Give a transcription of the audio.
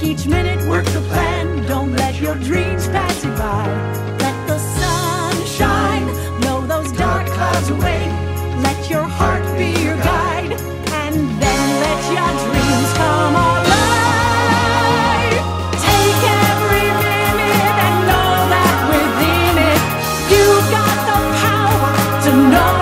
Each minute work the plan. Don't let your dreams pass you by. Let the sun shine, blow those dark clouds away. Let your heart be your guide, and then let your dreams come alive. Take every minute and know that within it you've got the power to know